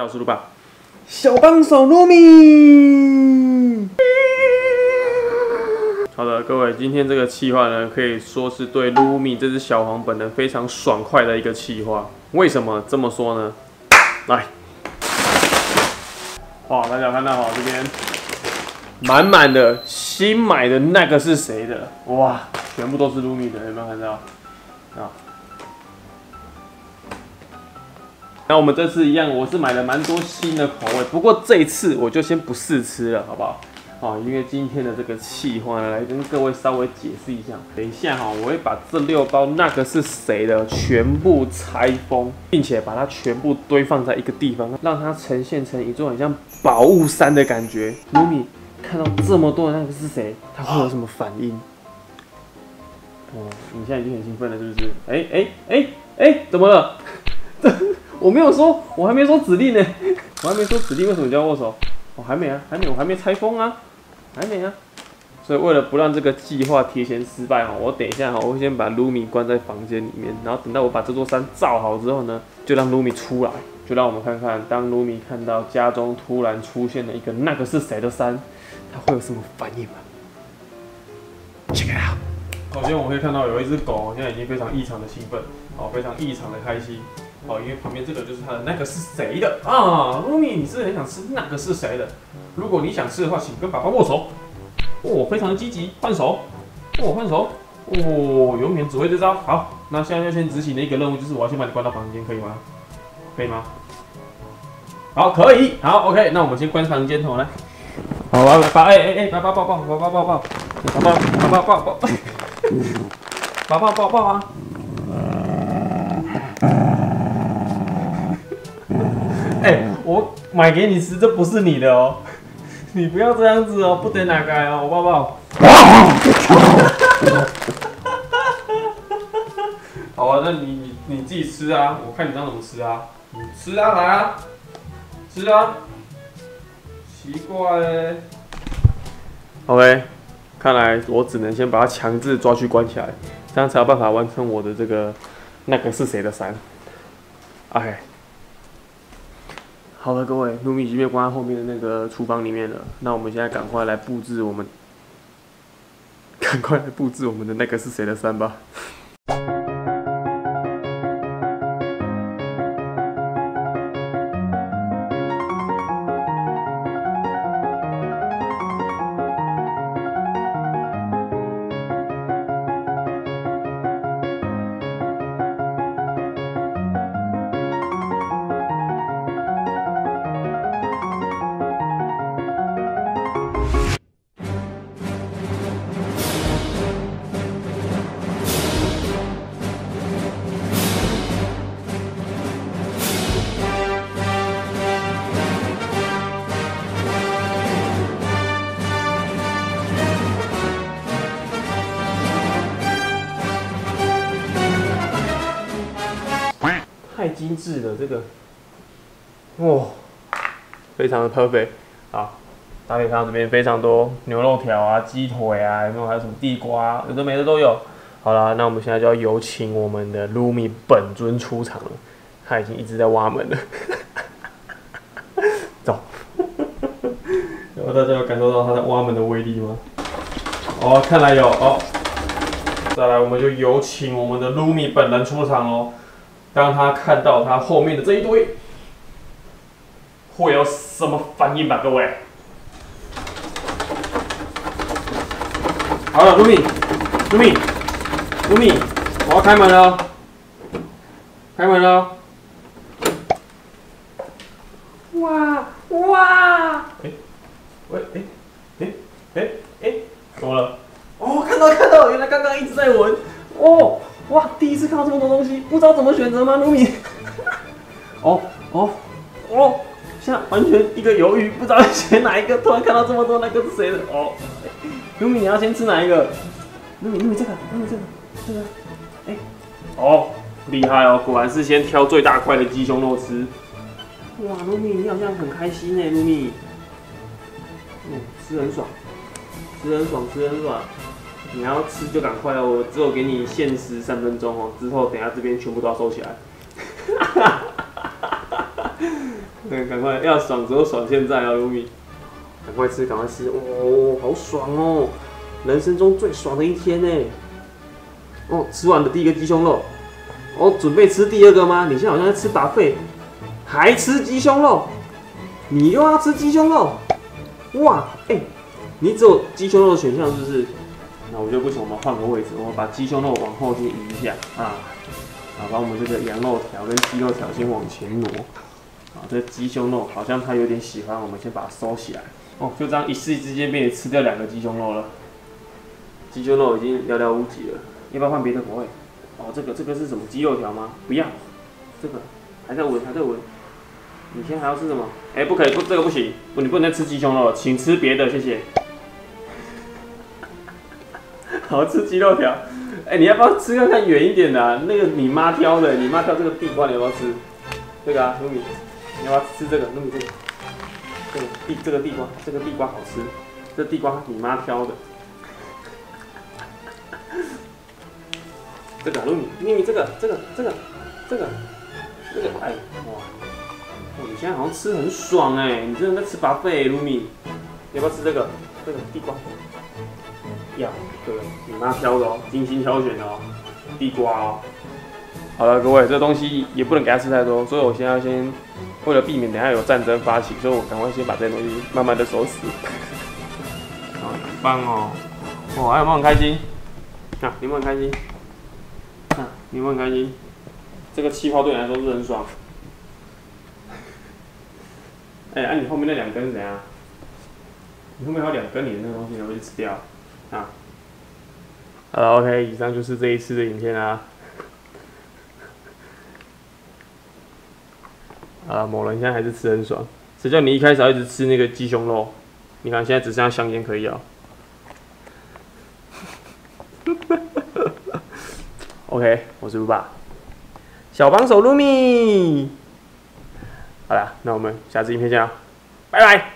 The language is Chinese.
到我是鲁爸，小帮手卢米。好的，各位，今天这个企划呢，可以说是对卢米这只小黄本人非常爽快的一个企划。为什么这么说呢？来，哇，大家看到这边满满的新买的那个是谁的？哇，全部都是卢米的，有没有看到？啊。那我们这次一样，我是买了蛮多新的口味，不过这一次我就先不试吃了，好不好？好，因为今天的这个企划呢，来跟各位稍微解释一下。等一下哈，我会把这6包那个是谁的全部拆封，并且把它全部堆放在一个地方，让它呈现成一座很像宝物山的感觉。卢米看到这么多的那个是谁，他会有什么反应？哦，你现在已经很兴奋了，是不是？怎么了？我没有说，我还没说指令呢，我还没说指令，为什么叫握手？我还没啊，我还没拆封啊，还没啊。所以为了不让这个计划提前失败哈，我等一下哈，我会先把卢米关在房间里面，然后等到我把这座山造好之后呢，就让卢米出来，就让我们看看，当卢米看到家中突然出现了一个那个是谁的山，他会有什么反应吧 ？Check it out。首先我可以看到有一只狗，现在已经非常异常的兴奋，哦，非常异常的开心。哦，因为旁边这个就是它的那个是谁的啊？卢米，你是很想吃那个是谁的？如果你想吃的话，请跟爸爸握手。哦，非常的积极，换手。哦，换手。哦，永远只会这招。好，那现在要先执行的一个任务就是我要先把你关到房间，可以吗？可以吗？好，可以。好 ，OK， 那我们先关房间头来。好，爸，爸抱抱，爸抱啊！我买给你吃，这不是你的哦，你不要这样子哦，不得拿开哦，我抱抱。好啊，那你自己吃啊，我看你当怎么吃啊，你吃啊，来啊，吃啊，奇怪欸。OK， 看来我只能先把它强制抓去关起来，这样才有办法完成我的这个那个是谁的山。OK。好了，各位，卢米已经被关在后面的那个厨房里面了。那我们现在赶快来布置我们的那个是谁的山吧。太精致了，这个，哇，非常的 perfect。好，大家可以看到这边非常多牛肉条啊、鸡腿啊，有没有？还有什么地瓜，有的没的都有。好啦，那我们现在就要有请我们的卢米本尊出场了，他已经一直在挖门了。走，然后大家有感受到他在挖门的威力吗？哦，看来有哦。再来，我们就有请我们的卢米本人出场哦。当他看到他后面的这一堆，会有什么反应吧，各位？好了，卢米，我要开门了，开门了！哇！怎么了？哦，看到，原来刚刚一直在闻。哦。哇！第一次看到这么多东西，不知道怎么选择吗，卢米？现在完全一个犹豫，不知道选哪一个。突然看到这么多，那个是谁的？哦，卢米，你要先吃哪一个？卢米这个，厉害哦！果然是先挑最大块的鸡胸肉吃。哇，卢米，你好像很开心哎，卢米。吃很爽。你要吃就赶快哦，我只有给你限时3分钟哦，之后等下这边全部都要收起来。 赶快要爽，只有爽现在啊，卢米！赶快吃，赶快吃！哦，好爽哦，人生中最爽的一天呢！哦，吃完了第一个鸡胸肉，哦，准备吃第二个吗？你现在好像在吃buffet，还吃鸡胸肉？你又要吃鸡胸肉？哇，你只有鸡胸肉的选项是不是？那我就不行，我们换个位置，我们把鸡胸肉往后先移一下啊，把我们这个羊肉条跟鸡肉条先往前挪。啊，这鸡胸肉好像他有点喜欢，我们先把它收起来。哦，就这样一夕之间被你吃掉2个鸡胸肉了。鸡胸肉已经寥寥无几了，要不要换别的口味？哦，这个是什么鸡肉条吗？不要，这个还在闻，还在闻。你现在还要吃什么？不可以，这个不行，你不能再吃鸡胸肉了，请吃别的，谢谢。好吃鸡肉条，你要不要吃看看远一点的、啊？那个你妈挑的，你妈挑这个地瓜，你要不要吃？这个啊，卢米，你要不要吃这个？卢米这个，这个地瓜好吃，这地瓜你妈挑的。这个卢米，这个，哎，哇，你现在好像吃很爽你真的在吃buffet，卢米，你要不要吃这个地瓜？要，对，你妈挑的哦，精心挑选的哦，地瓜哦。好了，各位，这东西也不能给它吃太多，所以我现在先为了避免等下有战争发起，所以我赶快先把这些东西慢慢的收拾。好，很棒哦！还有没有很开心？啊，你们很开心？啊，你们很开心？这个气泡对你来说是不是很爽？你后面那2根是怎样？你后面还有2根你的那个东西，你会去吃掉？啊，好了 ，OK， 以上就是这一次的影片啦。某人现在还是吃很爽，谁叫你一开始要一直吃那个鸡胸肉？你看现在只剩下香烟可以咬。OK， 我是卢爸，小帮手卢米。好啦，那我们下次影片见啦，拜拜。